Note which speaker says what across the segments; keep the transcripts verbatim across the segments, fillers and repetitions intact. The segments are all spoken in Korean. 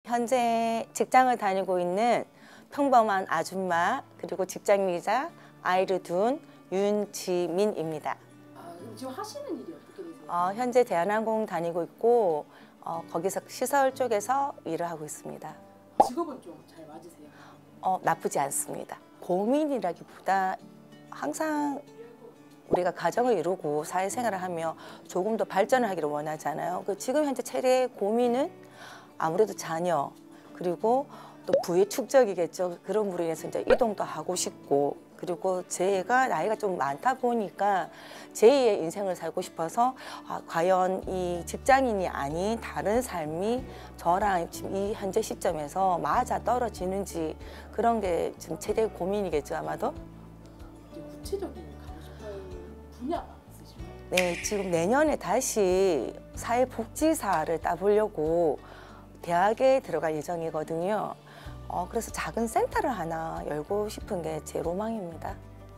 Speaker 1: 현재 직장을 다니고 있는 평범한 아줌마 그리고 직장인이자 아이를 둔 윤지민입니다.
Speaker 2: 아, 지금 하시는 일이 어떻게 되세요?
Speaker 1: 어, 현재 대한항공 다니고 있고 어, 거기서 시설 쪽에서 일을 하고 있습니다.
Speaker 2: 직업은 좀 잘 맞으세요?
Speaker 1: 어, 나쁘지 않습니다. 고민이라기보다 항상 우리가 가정을 이루고 사회생활을 하며 조금 더 발전을 하기를 원하잖아요. 그 지금 현재 최대의 고민은 아무래도 자녀 그리고 또 부의 축적이겠죠. 그런 부로 인해서 이제 이동도 하고 싶고 그리고 제가 나이가 좀 많다 보니까 제이의 인생을 살고 싶어서 아, 과연 이 직장인이 아닌 다른 삶이 저랑 지금 이 현재 시점에서 맞아 떨어지는지 그런 게 지금 최대의 고민이겠죠 아마도.
Speaker 2: 이제 구체적인 가고 싶은 분야가 있으신가요?
Speaker 1: 네, 지금 내년에 다시 사회복지사를 따보려고 대학에 들어갈 예정이거든요. 어, 그래서 작은 센터를 하나 열고 싶은 게 제 로망입니다.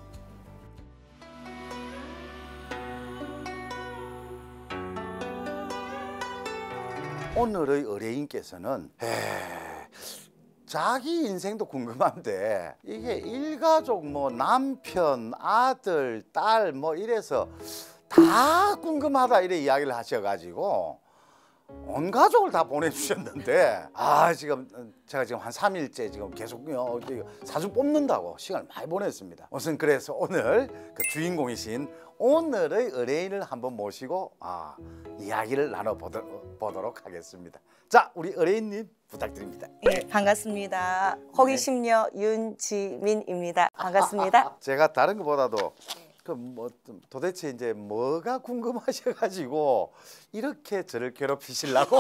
Speaker 3: 오늘의 의뢰인께서는 에이, 자기 인생도 궁금한데 이게 일가족 뭐 남편, 아들, 딸 뭐 이래서 다 궁금하다 이래 이야기를 하셔가지고 온 가족을 다 보내주셨는데 아 지금 제가 지금 한 삼 일째 지금 계속 사주 뽑는다고 시간을 많이 보냈습니다. 우선 그래서 오늘 그 주인공이신 오늘의 의뢰인을 한번 모시고 아 이야기를 나눠보도록 하겠습니다. 자 우리 의뢰인님 부탁드립니다.
Speaker 1: 네, 반갑습니다. 호기심녀 네. 윤지민입니다. 반갑습니다.
Speaker 3: 제가 다른 것보다도 그 뭐 도대체 이제 뭐가 궁금하셔가지고 이렇게 저를 괴롭히시려고?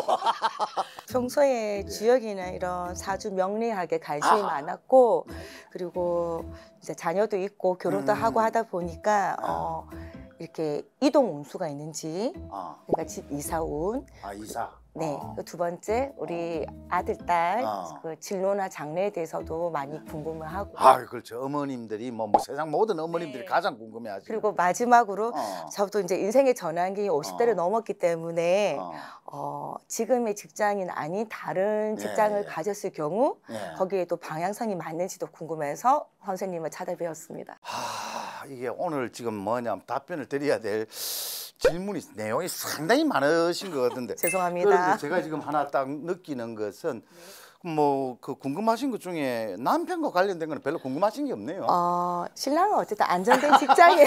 Speaker 1: 평소에
Speaker 3: 네.
Speaker 1: 주역이나 이런 사주 명리학에 관심이 아. 많았고 그리고 이제 자녀도 있고 결혼도 음. 하고 하다 보니까 아. 어, 이렇게 이동 운수가 있는지 아. 그러니까 집 이사운
Speaker 3: 아 이사
Speaker 1: 네,
Speaker 3: 어.
Speaker 1: 두 번째 우리 아들, 딸
Speaker 3: 어.
Speaker 1: 그 진로나 장래에 대해서도 많이 궁금해하고
Speaker 3: 아, 그렇죠. 어머님들이 뭐, 뭐 세상 모든 어머님들이 네. 가장 궁금해하죠.
Speaker 1: 그리고 마지막으로
Speaker 3: 어.
Speaker 1: 저도 이제 인생의 전환기 오십 대를
Speaker 3: 어.
Speaker 1: 넘었기 때문에
Speaker 3: 어.
Speaker 1: 어, 지금의 직장인 아닌 다른 직장을
Speaker 3: 네.
Speaker 1: 가졌을 경우
Speaker 3: 네.
Speaker 1: 거기에 또 방향성이 맞는지도 궁금해서 선생님을 찾아뵈었습니다.
Speaker 3: 하, 이게 오늘 지금 뭐냐 답변을 드려야 될 질문이 내용이 상당히 많으신 것 같은데
Speaker 1: 죄송합니다.
Speaker 3: 제가 지금 하나 딱 느끼는 것은 뭐 그 궁금하신 것 중에 남편과 관련된 건 별로 궁금하신 게 없네요.
Speaker 1: 어, 신랑은 어쨌든 안정된 직장에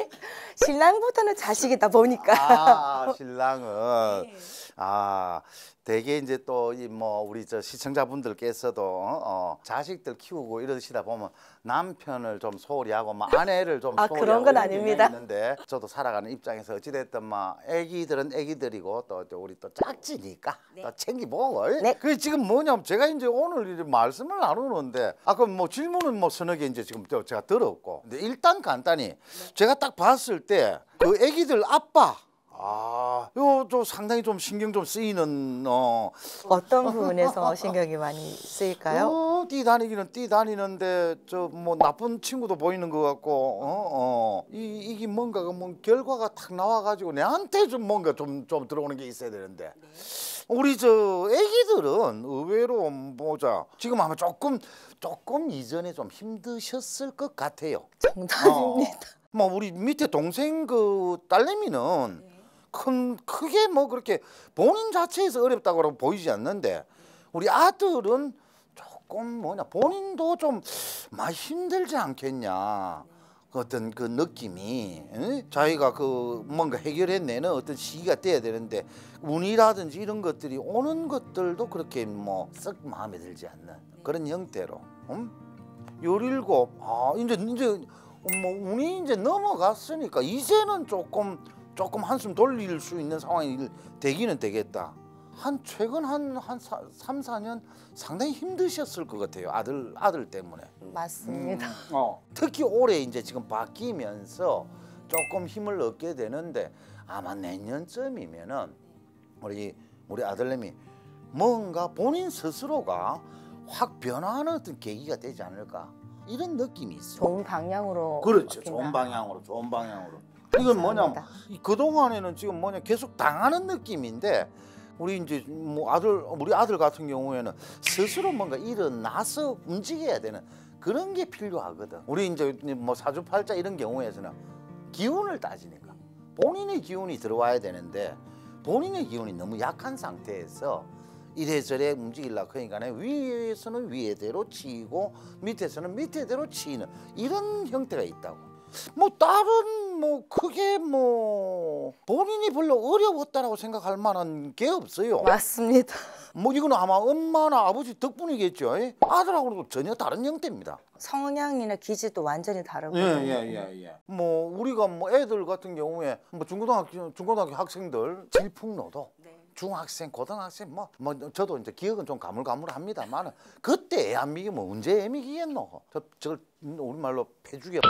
Speaker 1: 신랑보다는 자식이다 보니까.
Speaker 3: 아, 신랑은
Speaker 1: 네.
Speaker 3: 아 대개 이제 또 이 뭐 우리 저 시청자분들께서도 어, 자식들 키우고 이러시다 보면 남편을 좀 소홀히 하고 막 아내를 좀
Speaker 1: 아,
Speaker 3: 소홀히
Speaker 1: 그런
Speaker 3: 하고
Speaker 1: 건
Speaker 3: 이런
Speaker 1: 아닙니다.
Speaker 3: 경향이 있는데 저도 살아가는 입장에서 어찌됐든 막 애기들은 애기들이고 또, 또 우리 또 짝지니까
Speaker 1: 네.
Speaker 3: 또 챙기보고
Speaker 1: 네.
Speaker 3: 그게 지금 뭐냐면 제가 이제 오늘 이제 말씀을 나누는데 아까 뭐 질문은 뭐 서너 개 이제 지금 또 제가 들었고 근데 일단 간단히 네. 제가 딱 봤을 때 그 애기들 아빠 아, 요 좀 상당히 좀 신경 좀 쓰이는 어
Speaker 1: 어떤 부분에서 신경이 많이 쓰일까요?
Speaker 3: 어, 뛰 다니기는 뛰 다니는데 저 뭐 나쁜 친구도 보이는 것 같고 어, 어. 이 이게 뭔가가 뭐 결과가 탁 나와가지고 내한테 좀 뭔가 좀 좀 들어오는 게 있어야 되는데 네. 우리 저 애기들은 의외로 보자 지금 아마 조금 조금 이전에 좀 힘드셨을 것 같아요.
Speaker 1: 정답입니다.
Speaker 3: 어. 뭐 우리 밑에 동생 그 딸내미는. 네. 큰 크게 뭐 그렇게 본인 자체에서 어렵다고 보이지 않는데 우리 아들은 조금 뭐냐 본인도 좀 많이 힘들지 않겠냐 어떤 그 느낌이 에? 자기가 그 뭔가 해결해내는 어떤 시기가 돼야 되는데 운이라든지 이런 것들이 오는 것들도 그렇게 뭐 썩 마음에 들지 않는 그런 형태로 음? 열일곱 아 이제 이제 뭐 운이 이제 넘어갔으니까 이제는 조금 조금 한숨 돌릴 수 있는 상황이 되기는 되겠다. 한 최근 한 한 삼, 사 년 상당히 힘드셨을 것 같아요. 아들 아들 때문에.
Speaker 1: 맞습니다.
Speaker 3: 음, 어. 특히 올해 이제 지금 바뀌면서 조금 힘을 얻게 되는데 아마 내년쯤이면은 우리 우리 아들내미 뭔가 본인 스스로가 확 변화하는 어떤 계기가 되지 않을까 이런 느낌이 있어요.
Speaker 1: 좋은 방향으로.
Speaker 3: 그렇죠.
Speaker 1: 바뀐다.
Speaker 3: 좋은 방향으로, 좋은 방향으로. 이건 뭐냐면 그동안에는 지금 뭐냐 계속 당하는 느낌인데 우리 이제 뭐 아들 우리 아들 같은 경우에는 스스로 뭔가 일어나서 움직여야 되는 그런 게 필요하거든. 우리 이제 뭐 사주팔자 이런 경우에서는 기운을 따지니까 본인의 기운이 들어와야 되는데 본인의 기운이 너무 약한 상태에서 이래저래 움직이려고 하니까 위에서는 위에대로 치이고 밑에서는 밑에대로 치이는 이런 형태가 있다고. 뭐 다른 뭐 크게 뭐 본인이 별로 어려웠다라고 생각할 만한 게 없어요.
Speaker 1: 맞습니다.
Speaker 3: 뭐 이거는 아마 엄마나 아버지 덕분이겠죠. 예? 아들하고는 전혀 다른 형태입니다.
Speaker 1: 성향이나 기질도 완전히 다르거든요.
Speaker 3: 예. 뭐 우리가 뭐 애들 같은 경우에 뭐 중고등학교 중고등학교 학생들 질풍노도
Speaker 1: 네.
Speaker 3: 중학생, 고등학생 뭐, 뭐 저도 이제 기억은 좀 가물가물합니다만 그때 애안미기 뭐 언제 애미기겠노? 저 저걸 우리말로 패죽여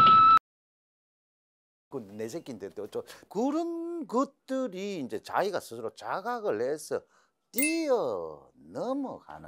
Speaker 3: 그 내 새끼인데 또 저 그런 것들이 이제 자기가 스스로 자각을 해서 뛰어 넘어가는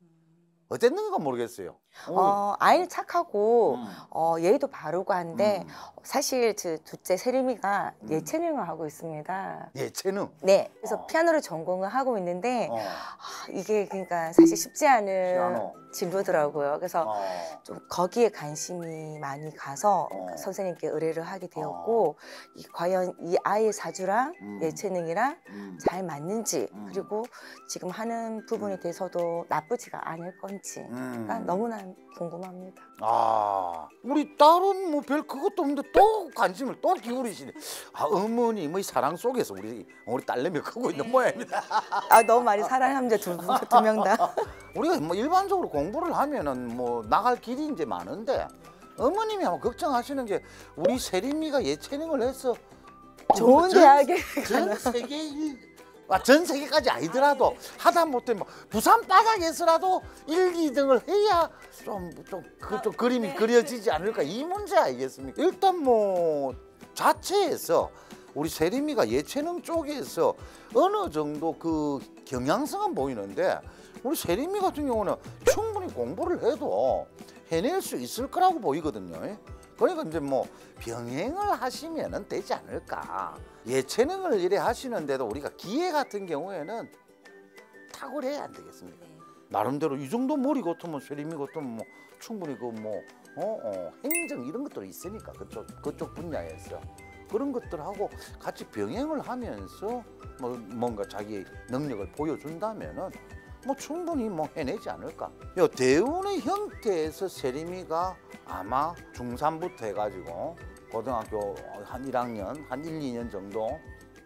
Speaker 3: 어땠는가 모르겠어요.
Speaker 1: 어, 아이는 착하고
Speaker 3: 음.
Speaker 1: 어, 예의도 바르고 한데
Speaker 3: 음.
Speaker 1: 사실 제 둘째 세림이가
Speaker 3: 음.
Speaker 1: 예체능을 하고 있습니다.
Speaker 3: 예체능.
Speaker 1: 네, 그래서
Speaker 3: 어.
Speaker 1: 피아노를 전공을 하고 있는데
Speaker 3: 어.
Speaker 1: 아, 이게 그러니까 사실 쉽지 않은
Speaker 3: 피아노.
Speaker 1: 진로더라고요. 그래서
Speaker 3: 어.
Speaker 1: 좀 거기에 관심이 많이 가서
Speaker 3: 어.
Speaker 1: 선생님께 의뢰를 하게 되었고 이, 과연 이 아이의 사주랑
Speaker 3: 음.
Speaker 1: 예체능이랑
Speaker 3: 음.
Speaker 1: 잘 맞는지
Speaker 3: 음.
Speaker 1: 그리고 지금 하는 부분에 대해서도 나쁘지가 않을 건지 가
Speaker 3: 음.
Speaker 1: 너무나 궁금합니다.
Speaker 3: 아, 우리 딸은 뭐 별 그것도 없는데 또 관심을 또 기울이시네. 아, 어머님의 사랑 속에서 우리 우리 딸내미 크고 있는 모양입니다.
Speaker 1: 아 너무 많이 사랑합니다. 두 명 다.
Speaker 3: 우리가 뭐 일반적으로 공부를 하면은 뭐 나갈 길이 이제 많은데 어머님이 아마 걱정하시는 게 우리 세림이가 예체능을 해서
Speaker 1: 좋은
Speaker 3: 전-
Speaker 1: 대학에
Speaker 3: 전 세계 일 아, 전 세계까지 아니더라도 하다못해 뭐 부산 바닥에서라도 일, 이 등을 해야 좀좀그 그림이 그려지지 않을까 이 문제 아니겠습니까? 일단 뭐 자체에서 우리 세림이가 예체능 쪽에서 어느 정도 그 경향성은 보이는데 우리 세림이 같은 경우는 충분히 공부를 해도 해낼 수 있을 거라고 보이거든요. 그러니까 이제 뭐 병행을 하시면은 되지 않을까. 예체능을 이래 하시는데도 우리가 기회 같은 경우에는 탁월해야 안 되겠습니까? 나름대로 이 정도 머리 같으면 세림이 같으면 뭐 충분히 그 뭐 어, 어, 행정 이런 것들이 있으니까 그쪽 그쪽 분야에서 그런 것들하고 같이 병행을 하면서 뭐 뭔가 자기 능력을 보여준다면은 뭐 충분히 뭐 해내지 않을까. 요 대운의 형태에서 세림이가 아마 중삼부터 해가지고 고등학교 한 일 학년, 한 일, 이 년 정도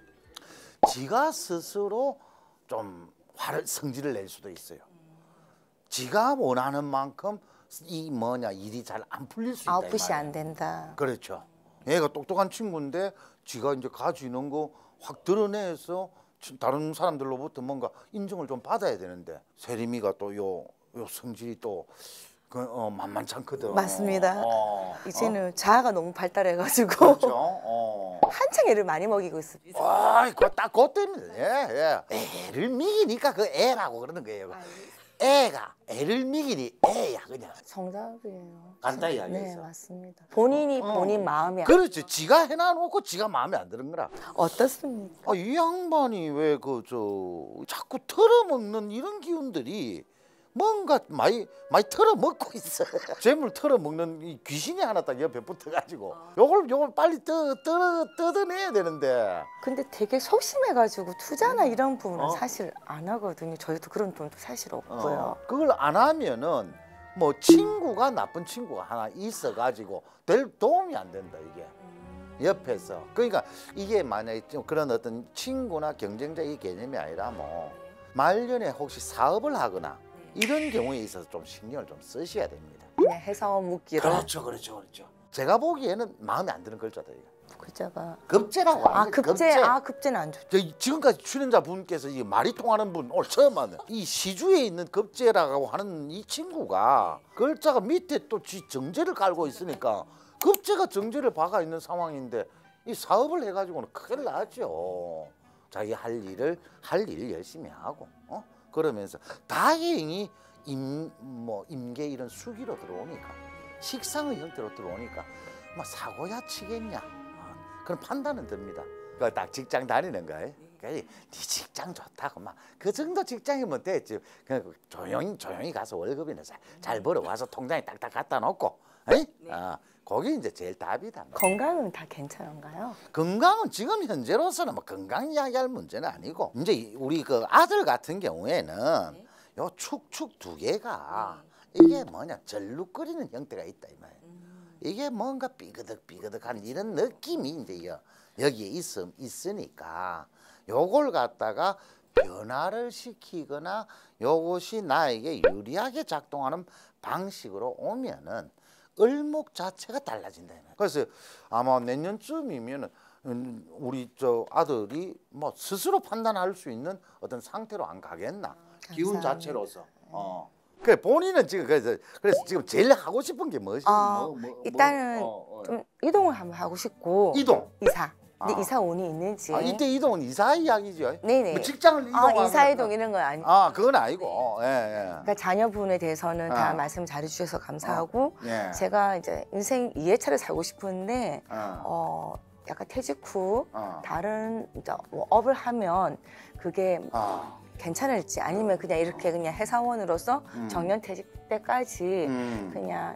Speaker 3: 지가 스스로 좀 화를 성질을 낼 수도 있어요. 지가 원하는 만큼 이 뭐냐 일이 잘 안 풀릴 수 있다.
Speaker 1: 아웃풋이 안 된다.
Speaker 3: 그렇죠. 얘가 똑똑한 친구인데 지가 이제 가지는 거 확 드러내서 다른 사람들로부터 뭔가 인정을 좀 받아야 되는데 세림이가 또 요 요 성질이 또 그, 어, 만만찮거든.
Speaker 1: 맞습니다.
Speaker 3: 어,
Speaker 1: 이제는 자아가 너무 발달해가지고
Speaker 3: 그렇죠. 어.
Speaker 1: 한창 애를 많이 먹이고 있습니다.
Speaker 3: 아, 그딱 그것 때문에 예, 예. 애를 미기니까 그 애라고 그러는 거예요. 애가 애를 미기니 애야 그냥.
Speaker 1: 정답이에요.
Speaker 3: 간단히
Speaker 1: 네,
Speaker 3: 이야기해서.
Speaker 1: 맞습니다. 본인이
Speaker 3: 어.
Speaker 1: 본인 마음이
Speaker 3: 그렇지. 지가 해놔놓고 지가 마음에 안 드는 거라.
Speaker 1: 어떻습니까?
Speaker 3: 아, 이 양반이 왜 그 저 자꾸 털어먹는 이런 기운들이 뭔가 많이 많이 털어먹고 있어. 재물 털어먹는 이 귀신이 하나 딱 옆에 붙어가지고 요걸 요걸 빨리 떠, 떠, 뜯어내야 되는데.
Speaker 1: 근데 되게 소심해가지고 투자나 이런 부분은
Speaker 3: 어.
Speaker 1: 사실 안 하거든요. 저희도 그런 돈도 사실 없고요.
Speaker 3: 어, 그걸 안 하면은 뭐 친구가 나쁜 친구가 하나 있어가지고 별 도움이 안 된다 이게. 옆에서. 그러니까 이게 만약에 좀 그런 어떤 친구나 경쟁자의 개념이 아니라 뭐 말년에 혹시 사업을 하거나 이런 경우에 있어서 좀 신경을 좀 쓰셔야 됩니다.
Speaker 1: 그냥 회사원 묵기로
Speaker 3: 그렇죠, 그렇죠, 그렇죠. 제가 보기에는 마음에 안 드는 글자다 이거.
Speaker 1: 글자가
Speaker 3: 급제라고
Speaker 1: 아
Speaker 3: 하는 거예요,
Speaker 1: 급제 아 급제는 안 좋죠.
Speaker 3: 저 지금까지 출연자 분께서 이 말이 통하는 분 오늘 처음 만나. 이 시주에 있는 급제라고 하는 이 친구가 글자가 밑에 또 지 정제를 깔고 있으니까 급제가 정제를 박아 있는 상황인데 이 사업을 해가지고는 큰일 나죠. 자기 할 일을 할 일을 열심히 하고 어 그러면서 다행히 임 뭐 임계 이런 수기로 들어오니까 식상의 형태로 들어오니까 뭐 사고야 치겠냐. 그런 판단은 듭니다. 그 딱 직장 다니는 거에 네 직장 좋다고 막 그 정도 직장이면 됐지. 그 조용히 조용히 가서 월급이나 잘, 잘 벌어 와서 통장에 딱딱 갖다 놓고, 에이?
Speaker 2: 네.
Speaker 3: 아, 그게 이제 제일 답이다.
Speaker 1: 건강은 다 괜찮은가요?
Speaker 3: 건강은 지금 현재로서는 뭐 건강 이야기할 문제는 아니고 이제 이- 우리 그 아들 같은 경우에는
Speaker 2: 네.
Speaker 3: 요 축축 두 개가 이게 뭐냐 절룩거리는 형태가 있다 이 말이야.
Speaker 2: 음.
Speaker 3: 이게 뭔가 삐그덕 삐그덕한 이런 느낌이 이제 여, 여기에 있, 있으니까 요걸 갖다가 변화를 시키거나 요것이 나에게 유리하게 작동하는 방식으로 오면은 을목 자체가 달라진다. 그래서 아마 내년쯤이면은 음, 우리 저 아들이 뭐 스스로 판단할 수 있는 어떤 상태로 안 가겠나. 기운
Speaker 1: 감사합니다.
Speaker 3: 자체로서. 어. 그 본인은 지금 그래서 그래서 지금 제일 하고 싶은 게 뭐지?
Speaker 1: 어,
Speaker 3: 뭐, 뭐,
Speaker 1: 일단은
Speaker 3: 뭐, 어, 어.
Speaker 1: 좀 이동을 한번 하고 싶고
Speaker 3: 이동.
Speaker 1: 이사. 근데
Speaker 3: 아.
Speaker 1: 이사 운이 있는지.
Speaker 3: 아, 이때 이동은 이사 이야기죠.
Speaker 1: 네네.
Speaker 3: 뭐 직장을
Speaker 1: 아,
Speaker 3: 이동하는
Speaker 1: 이사 이동 이런 건 아니.
Speaker 3: 아, 그건 아니고. 예, 예.
Speaker 1: 그러니까 자녀분에 대해서는 다
Speaker 3: 아.
Speaker 1: 말씀 잘해주셔서 감사하고
Speaker 3: 예.
Speaker 1: 제가 이제 인생 이 회차를 살고 싶은데
Speaker 3: 어.
Speaker 1: 어 약간 퇴직 후
Speaker 3: 어.
Speaker 1: 다른 이제 뭐 업을 하면 그게
Speaker 3: 아.
Speaker 1: 괜찮을지 아니면 그냥 이렇게 그냥 회사원으로서
Speaker 3: 음.
Speaker 1: 정년 퇴직 때까지
Speaker 3: 음.
Speaker 1: 그냥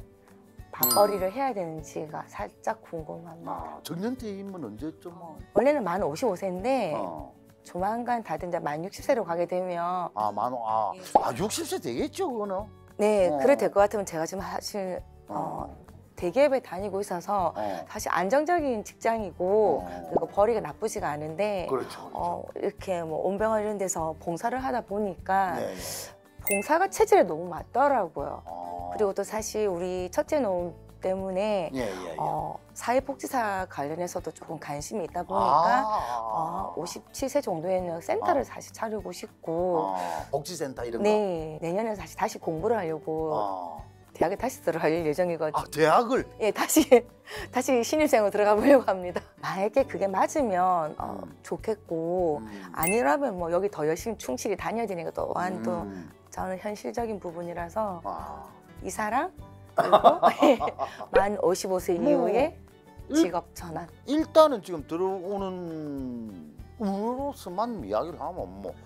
Speaker 1: 밥벌이를 해야 되는지가 살짝 궁금합니다.
Speaker 3: 아, 정년퇴임은 언제쯤 뭐?
Speaker 1: 원래는 만 오십오 세인데
Speaker 3: 어.
Speaker 1: 조만간 다들 이제 만 육십 세로 가게 되면
Speaker 3: 아, 만원. 아, 아, 육십 세 되겠죠, 그거는.
Speaker 1: 네,
Speaker 3: 어.
Speaker 1: 그래 될 것 같으면 제가 지금 사실 어, 대기업에 다니고 있어서
Speaker 3: 어.
Speaker 1: 사실 안정적인 직장이고
Speaker 3: 어.
Speaker 1: 그리고 벌이가 나쁘지가 않은데
Speaker 3: 그렇죠. 그렇죠.
Speaker 1: 어, 이렇게 뭐 온병원 이런 데서 봉사를 하다 보니까
Speaker 3: 예, 예.
Speaker 1: 봉사가 체질에 너무 맞더라고요.
Speaker 3: 어.
Speaker 1: 그리고 또 사실 우리 첫째 놈 때문에
Speaker 3: 예, 예, 예.
Speaker 1: 어, 사회복지사 관련해서도 조금 관심이 있다 보니까
Speaker 3: 아.
Speaker 1: 어, 오십칠 세 정도에는 센터를
Speaker 3: 아.
Speaker 1: 다시 차리고 싶고
Speaker 3: 어. 복지센터 이런
Speaker 1: 네 내년에 다시 다시 공부를 하려고
Speaker 3: 거. 어.
Speaker 1: 대학에 다시 들어갈 예정이거든요.
Speaker 3: 아, 대학을.
Speaker 1: 예, 다시 다시 신입생으로 들어가 보려고 합니다. 만약에 그게 맞으면 어,
Speaker 3: 음.
Speaker 1: 좋겠고
Speaker 3: 음.
Speaker 1: 아니라면 뭐 여기 더 열심히 충실히 다녀야 되니까 또한 또
Speaker 3: 음.
Speaker 1: 저는 현실적인 부분이라서
Speaker 3: 아.
Speaker 1: 이사랑 그리고 만 오십오 세
Speaker 3: 뭐,
Speaker 1: 이후에
Speaker 3: 일-
Speaker 1: 직업 전환.
Speaker 3: 일단은 지금 들어오는 운으로서만 이야기를 하면 뭐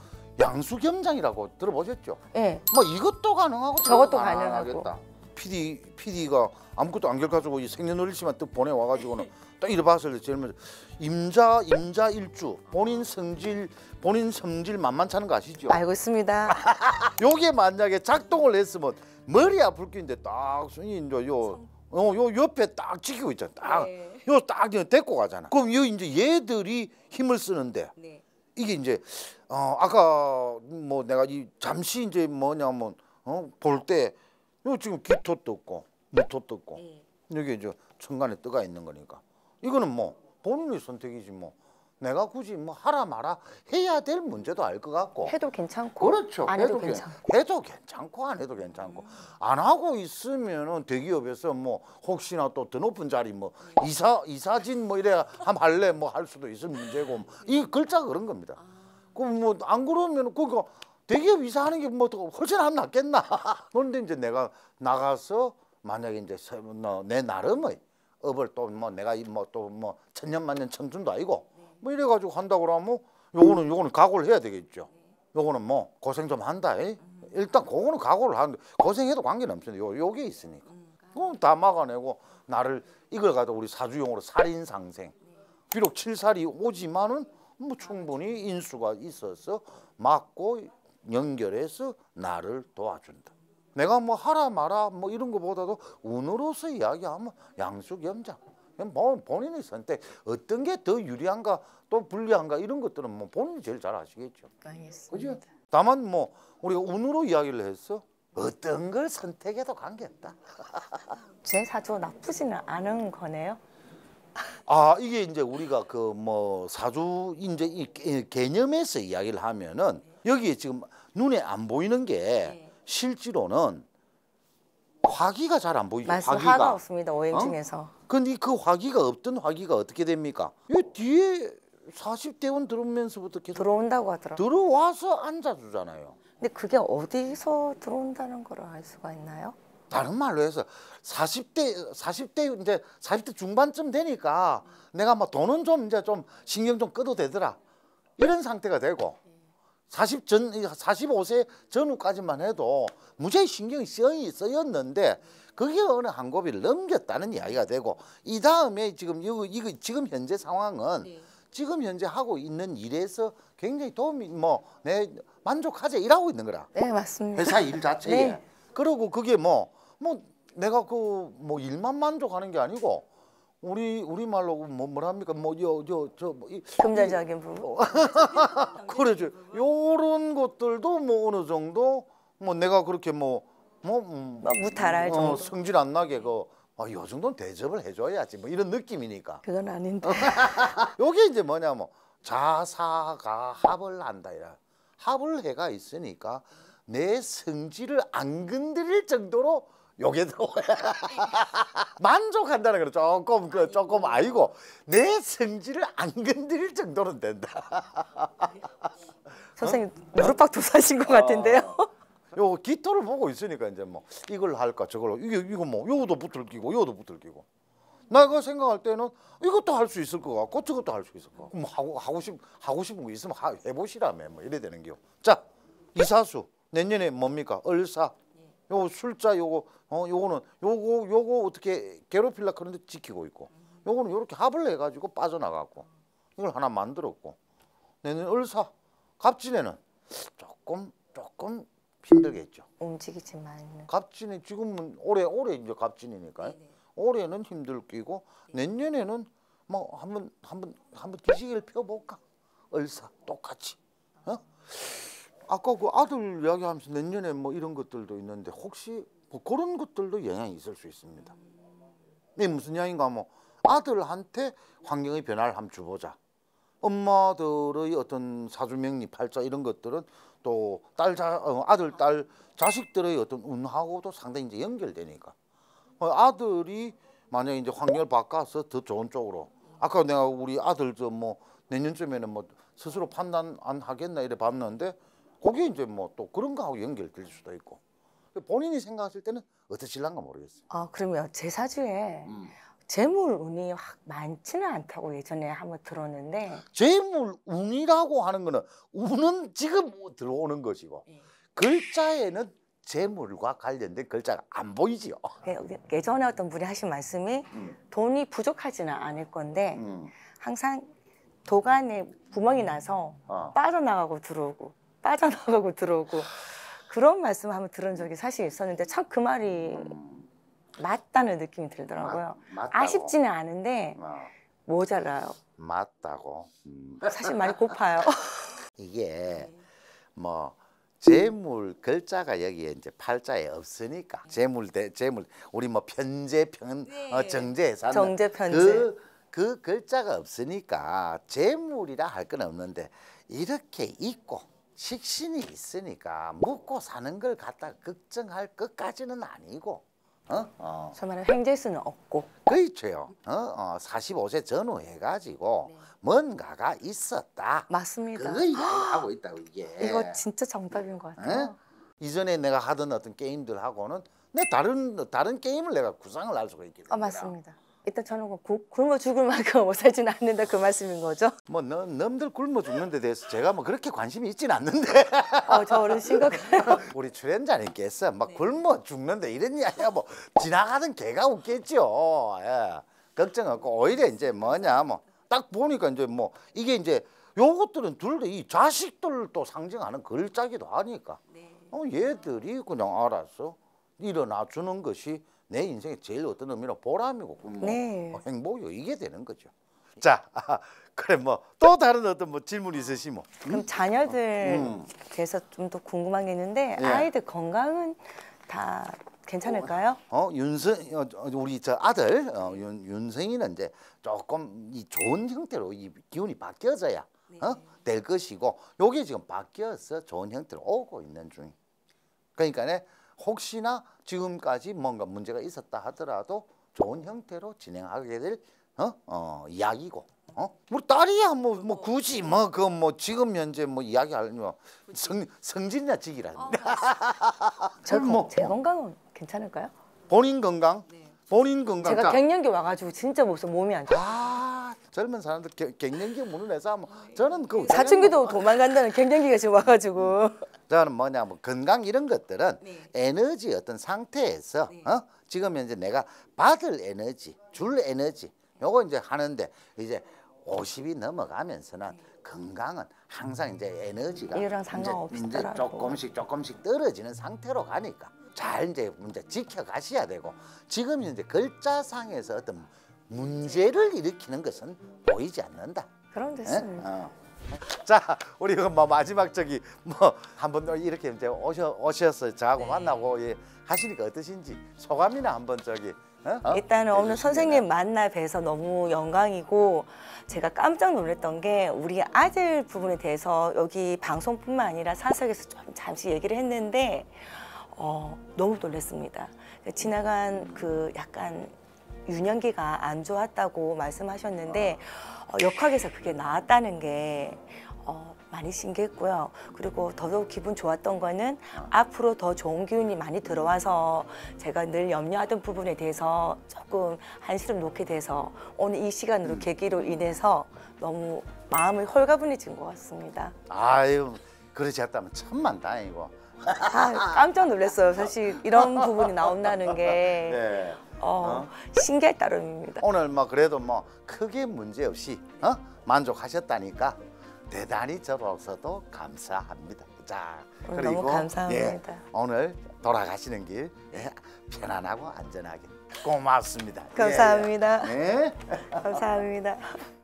Speaker 3: 양수겸장이라고 들어보셨죠?
Speaker 1: 예,
Speaker 3: 뭐 이것도 가능하고
Speaker 1: 저것도
Speaker 3: 가능하겠다.
Speaker 1: 가능하고.
Speaker 3: 피디 피디가 아무것도 안 결가지고 이 생년월일치만 또 보내 와가지고는 딱 이래 봤을 때 제일 먼저 임자 임자 일주 본인 성질 본인 성질 만만찮은 거 아시죠?
Speaker 1: 알고 있습니다.
Speaker 3: 요게 만약에 작동을 했으면 머리 아플 낀데 딱 순이 이제 요, 어, 요 옆에 딱 지키고 있잖아. 딱,
Speaker 2: 네.
Speaker 3: 요 딱 데리고 가잖아. 그럼 요 이제 얘들이 힘을 쓰는데
Speaker 2: 네.
Speaker 3: 이게 이제 어 아까 뭐 내가 이 잠시 이제 뭐냐면 어 볼 때 요 지금 기토 떴고 무토 떴고
Speaker 2: 네.
Speaker 3: 여기 이제 천간에 뜨가 있는 거니까 이거는 뭐 본인의 선택이지 뭐 내가 굳이 뭐 하라 마라 해야 될 문제도 알 것 같고
Speaker 1: 해도 괜찮고
Speaker 3: 그렇죠.
Speaker 1: 안 해도
Speaker 3: 해도, 괜-
Speaker 1: 괜찮고.
Speaker 3: 해도 괜찮고 안 해도 괜찮고 안 하고 있으면은 대기업에서 뭐 혹시나 또 더 높은 자리 뭐 이사 이사진 뭐 이래 함 할래 뭐 할 수도 있을 문제고 이 글자가 그런 겁니다. 그럼 뭐 안 그러면 그거 대기업 이사하는 게 뭐 더 훨씬 안 낫겠나? 그런데 이제 내가 나가서 만약에 이제 세- 너- 내 나름의 업을 또 뭐 내가 뭐 또 뭐 천년만년 청춘도 아니고 뭐 이래가지고 한다고 그러면 요거는 요거는 각오를 해야 되겠죠. 요거는 뭐 고생 좀 한다. 이. 일단 그거는 각오를 하는데 고생해도 관계는 없습니다. 요 요게 있으니까. 그럼 다 막아내고 나를 이걸 가지고 우리 사주용어로 살인상생. 비록 칠살이 오지만은 뭐 충분히 인수가 있어서 막고 연결해서 나를 도와준다. 내가 뭐 하라 마라 뭐 이런 거보다도 운으로서 이야기하면 양수겸장. 뭐 본인의 선택 어떤 게 더 유리한가 또 불리한가 이런 것들은 뭐 본인이 제일 잘 아시겠죠.
Speaker 1: 알겠습니다.
Speaker 3: 그죠? 다만 뭐 우리가 운으로 이야기를 해서 어떤 걸 선택해도 관계없다.
Speaker 1: 제 사주 나쁘지는 않은 거네요.
Speaker 3: 아 이게 이제 우리가 그 뭐 사주 이제 이 개- 개념에서 이야기를 하면은 여기에 지금 눈에 안 보이는 게 실제로는 화기가 잘 안 보이죠.
Speaker 1: 말씀
Speaker 3: 화기가.
Speaker 1: 화가 없습니다. 오행
Speaker 3: 어?
Speaker 1: 중에서.
Speaker 3: 근데 그 화기가 없던 화기가 어떻게 됩니까? 이 뒤에 사십 대원 들어오면서부터 계속
Speaker 1: 들어온다고 하더라고요.
Speaker 3: 들어와서 앉아주잖아요.
Speaker 1: 근데 그게 어디서 들어온다는 걸 알 수가 있나요?
Speaker 3: 다른 말로 해서 사십 대 사십 대 이제 사십 대 중반쯤 되니까 내가 뭐 돈은 좀 이제 좀 신경 좀 꺼도 되더라. 이런 상태가 되고 사십 전 사십오 세 전후까지만 해도 무지하게 신경이 쓰여, 쓰였는데 그게 어느 한 고비를 넘겼다는 이야기가 되고 이 다음에 지금 이거, 이거 지금 현재 상황은
Speaker 2: 네.
Speaker 3: 지금 현재 하고 있는 일에서 굉장히 도움이 뭐 내 만족하자 일하고 있는 거라.
Speaker 1: 네, 맞습니다.
Speaker 3: 회사 일 자체에.
Speaker 1: 네.
Speaker 3: 그리고 그게 뭐 뭐 내가 그 뭐 일만 만족하는 게 아니고 우리 우리 말로 뭐 뭐랍니까 뭐요요저
Speaker 1: 금전적인 부분.
Speaker 3: 그러죠. 요런 것들도 뭐 어느 정도 뭐 내가 그렇게 뭐 뭐 음,
Speaker 1: 뭐 무탈할
Speaker 3: 어,
Speaker 1: 정도.
Speaker 3: 성질 안 나게 그 아, 요 정도는 대접을 해줘야지 뭐 이런 느낌이니까.
Speaker 1: 그건 아닌데.
Speaker 3: 요게 이제 뭐냐면 자사가 합을 한다 이라. 합을 해가 있으니까 내 성질을 안 건드릴 정도로 요게 들어와야 만족한다는 거 조금 그 조금 아니고 내 성질을 안 건드릴 정도는 된다.
Speaker 1: 선생님 무릎팍 도사신 것 같은데요.
Speaker 3: 요 기토를 보고 있으니까 이제 뭐 이걸 할까 저걸 이게 이거 뭐 요것도 붙을 끼고 요것도 붙을 끼고 내가 생각할 때는 이것도 할 수 있을 것 같고 저것도 할 수 있을 것 같고 뭐 하고 하고 싶 하고 싶은 거 있으면 하, 해보시라며 뭐 이래 되는 겨. 자 이사수 내년에 뭡니까 을사 요 술자 요거 어 요거는 요거 요거 어떻게 괴롭힐라 그런데 지키고 있고 요거는 요렇게 합을 해가지고 빠져나갔고 이걸 하나 만들었고 내년 을사 갑진에는 조금 조금 힘들겠죠.
Speaker 1: 움직이지만.
Speaker 3: 갑진이 지금은 올해 올해 이제 갑진이니까
Speaker 2: 네네.
Speaker 3: 올해는 힘들 끼고 내년에는 뭐 한번 한번 한번 기지개를 펴볼까? 을사 똑같이. 어? 아까 그 아들 이야기하면서 내년에 뭐 이런 것들도 있는데 혹시 뭐 그런 것들도 영향이 있을 수 있습니다. 이게 무슨 이야기인가 하면 아들한테 환경의 변화를 한번 줘보자. 엄마들의 어떤 사주명리 팔자 이런 것들은 또 딸 자 어, 아들 딸 자식들의 어떤 운하고도 상당히 이제 연결되니까 어, 아들이 만약에 이제 환경을 바꿔서 더 좋은 쪽으로 아까 내가 우리 아들 저 뭐 내년쯤에는 뭐 스스로 판단 안 하겠나 이래 봤는데 그게 이제 뭐 또 그런 거하고 연결될 수도 있고 본인이 생각하실 때는 어떠실란가 모르겠어요.
Speaker 1: 아 그러면 제 사주에
Speaker 3: 음.
Speaker 1: 재물 운이 확 많지는 않다고 예전에 한번 들었는데
Speaker 3: 재물 운이라고 하는 거는 운은 지금 들어오는 것이고
Speaker 2: 네.
Speaker 3: 글자에는 재물과 관련된 글자가 안 보이지요.
Speaker 1: 예- 예전에 어떤 분이 하신 말씀이
Speaker 3: 음.
Speaker 1: 돈이 부족하지는 않을 건데
Speaker 3: 음.
Speaker 1: 항상 도관에 구멍이 나서
Speaker 3: 어.
Speaker 1: 빠져나가고 들어오고 빠져나가고 들어오고 그런 말씀을 한번 들은 적이 사실 있었는데 참 그 말이 맞다는 느낌이 들더라고요.
Speaker 3: 맞- 맞다고?
Speaker 1: 아쉽지는 않은데
Speaker 3: 어,
Speaker 1: 모자라요.
Speaker 3: 맞다고. 음.
Speaker 1: 사실 많이 고파요.
Speaker 3: 이게 뭐 재물 글자가 여기에 이제 팔자에 없으니까 재물 대 재물 우리 뭐 편재 편
Speaker 2: 네.
Speaker 3: 어, 정제 사는
Speaker 1: 정제, 편재.
Speaker 3: 그, 그 글자가 없으니까 재물이라 할 건 없는데 이렇게 있고 식신이 있으니까 묵고 사는 걸 갖다 걱정할 것까지는 아니고 어? 어.
Speaker 1: 저 말은 횡재수는 없고
Speaker 3: 그렇죠. 어? 어, 사십오 세 전후 해가지고 뭔가가 있었다.
Speaker 1: 맞습니다.
Speaker 3: 그거 이야기하고 있다고 이게.
Speaker 1: 이거 진짜 정답인 것 같아요.
Speaker 3: 어? 이전에 내가 하던 어떤 게임들하고는 내 다른 다른 게임을 내가 구상을 할 수가 있거든요.
Speaker 1: 아 맞습니다. 일단 저는 그 굶어 죽을 만큼 못 살지는 않는다 그 말씀인 거죠?
Speaker 3: 뭐 너, 넘들 굶어 죽는 데 대해서 제가 뭐 그렇게 관심이 있진 않는데
Speaker 1: 어, 저 어른 심각해요.
Speaker 3: 우리 출연자님께서 막 굶어 죽는데 이런 이야기가 뭐 지나가던 개가 웃겠죠. 예. 걱정 없고 오히려 이제 뭐냐 뭐 딱 보니까 이제 뭐 이게 이제 요것들은 둘 다 이 자식들도 상징하는 글자기도 하니까
Speaker 2: 네.
Speaker 3: 어, 얘들이 그냥 알아서 일어나 주는 것이 내 인생에 제일 어떤 의미로 보람이고 뭐
Speaker 1: 네.
Speaker 3: 어, 행복이고 이게 되는 거죠. 자, 아, 그래 뭐 또 다른 어떤 뭐 질문 있으시면
Speaker 1: 그럼 자녀들
Speaker 3: 음.
Speaker 1: 대해서 좀 더 궁금한 게 있는데
Speaker 3: 예.
Speaker 1: 아이들 건강은 다 괜찮을까요?
Speaker 3: 어 윤성 어, 우리 저 아들 어, 윤, 윤성이는 이제 조금 이 좋은 형태로 이 기운이 바뀌어져야 어? 될 것이고 요게 지금 바뀌어서 좋은 형태로 오고 있는 중이. 그러니까네 혹시나 지금까지 뭔가 문제가 있었다 하더라도 좋은 형태로 진행하게 될 어? 어, 이야기고. 어? 우리 딸이야 뭐, 뭐 굳이 뭐 그 뭐 지금 현재 뭐 이야기하려면 성 성질이나 지기라는데
Speaker 1: 제,
Speaker 3: 뭐.
Speaker 1: 건, 제 건강은 괜찮을까요?
Speaker 3: 본인 건강
Speaker 2: 네.
Speaker 3: 본인 건강
Speaker 1: 제가
Speaker 3: 자,
Speaker 1: 갱년기 와가지고 진짜 무슨 몸이 안 좋아.
Speaker 3: 아 젊은 사람들 개- 갱년기 문의해서 하면 저는 그
Speaker 1: 사춘기도 도망간다는 갱년기가 지금 와가지고.
Speaker 3: 저는 뭐냐면 건강 이런 것들은
Speaker 2: 네.
Speaker 3: 에너지 어떤 상태에서
Speaker 2: 네.
Speaker 3: 어? 지금 현재 내가 받을 에너지, 줄 에너지 요거 이제 하는데 이제 오십이 넘어가면서는 건강은 항상 이제 에너지가
Speaker 1: 이거랑
Speaker 3: 이제,
Speaker 1: 상관없더라고.
Speaker 3: 이제 조금씩 조금씩 떨어지는 상태로 가니까 잘 이제 이제 지켜가셔야 되고 지금 이제 글자상에서 어떤 문제를 일으키는 것은 보이지 않는다.
Speaker 1: 그럼
Speaker 3: 예?
Speaker 1: 됐습니다.
Speaker 3: 어. 자, 우리 뭐 마지막 저기 뭐 한번 이렇게 이제 오셔 오셔서 저하고 만나고 예, 하시니까 어떠신지 소감이나 한번 저기 어? 어?
Speaker 1: 일단은 오늘
Speaker 3: 해주시면은.
Speaker 1: 선생님 만나 뵈서 너무 영광이고 제가 깜짝 놀랐던 게 우리 아들 부분에 대해서 여기 방송뿐만 아니라 사석에서 좀 잠시 얘기를 했는데 어, 너무 놀랐습니다. 지나간 그 약간 유년기가 안 좋았다고 말씀하셨는데 어, 역학에서 그게 나았다는 게 어, 많이 신기했고요. 그리고 더더욱 기분 좋았던 거는 앞으로 더 좋은 기운이 많이 들어와서 제가 늘 염려하던 부분에 대해서 조금 한시름 놓게 돼서 오늘 이 시간으로 계기로 인해서 너무 마음이 홀가분해진 것 같습니다.
Speaker 3: 아유, 그러지 않다면 천만 다행이고.
Speaker 1: 아, 깜짝 놀랐어요. 사실 이런 부분이 나온다는 게
Speaker 3: 네.
Speaker 1: 어, 신기할 따름입니다.
Speaker 3: 오늘 뭐 그래도 뭐 크게 문제 없이 어? 만족하셨다니까 대단히 저로서도 감사합니다. 자,
Speaker 1: 오늘
Speaker 3: 그리고
Speaker 1: 너무 감사합니다.
Speaker 3: 예, 오늘 돌아가시는 길 예, 편안하고 안전하게 고맙습니다.
Speaker 1: 감사합니다.
Speaker 3: 예, 예. 네.
Speaker 1: 감사합니다.